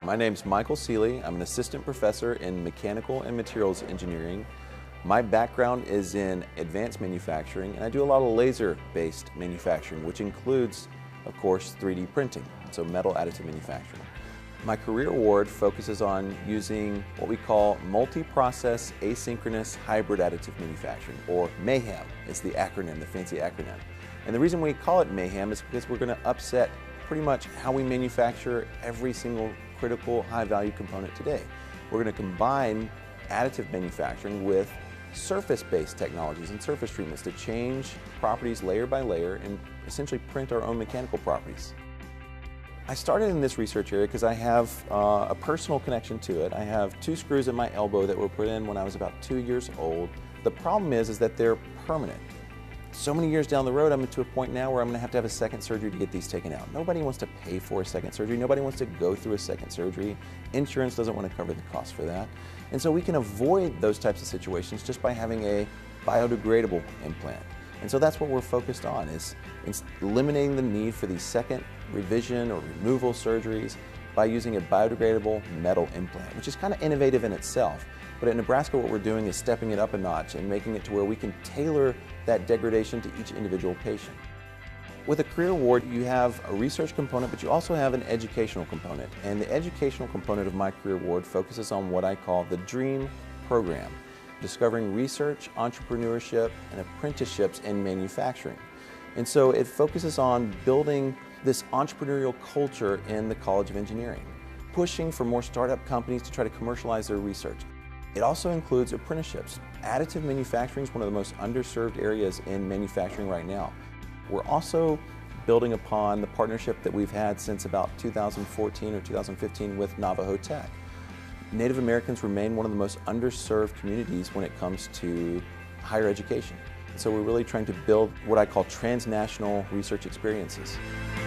My name's Michael Seeley. I'm an assistant professor in mechanical and materials engineering. My background is in advanced manufacturing, and I do a lot of laser-based manufacturing, which includes, of course, 3D printing, so metal additive manufacturing. My career award focuses on using what we call multi-process asynchronous hybrid additive manufacturing, or MAHAM is the acronym, the fancy acronym. And the reason we call it MAHAM is because we're going to upset pretty much how we manufacture every single critical high-value component today. We're going to combine additive manufacturing with surface-based technologies and surface treatments to change properties layer by layer and essentially print our own mechanical properties. I started in this research area because I have a personal connection to it. I have 2 screws in my elbow that were put in when I was about 2 years old. The problem is that they're permanent. So many years down the road, I'm to a point now where I'm going to have a second surgery to get these taken out. Nobody wants to pay for a second surgery. Nobody wants to go through a second surgery. Insurance doesn't want to cover the cost for that. And so we can avoid those types of situations just by having a biodegradable implant. And so that's what we're focused on, is eliminating the need for these second revision or removal surgeries by using a biodegradable metal implant, which is kind of innovative in itself. But at Nebraska, what we're doing is stepping it up a notch and making it to where we can tailor that degradation to each individual patient. With a career award, you have a research component, but you also have an educational component. And the educational component of my career award focuses on what I call the DREAM program, discovering research, entrepreneurship, and apprenticeships in manufacturing. And so it focuses on building this entrepreneurial culture in the College of Engineering, pushing for more startup companies to try to commercialize their research. It also includes apprenticeships. Additive manufacturing is one of the most underserved areas in manufacturing right now. We're also building upon the partnership that we've had since about 2014 or 2015 with Navajo Tech. Native Americans remain one of the most underserved communities when it comes to higher education. So we're really trying to build what I call transnational research experiences.